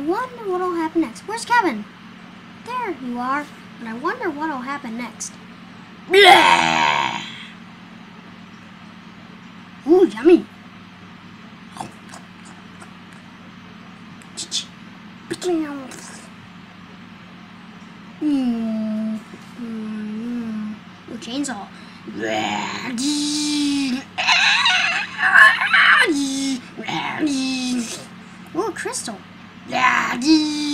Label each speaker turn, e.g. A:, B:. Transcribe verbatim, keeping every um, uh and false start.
A: wonder what'll happen next. Where's Kevin? There you are. But I wonder what'll happen next. Blah! Ooh, yummy. Mmm. Mmm. Ooh, chainsaw. Ooh, crystal.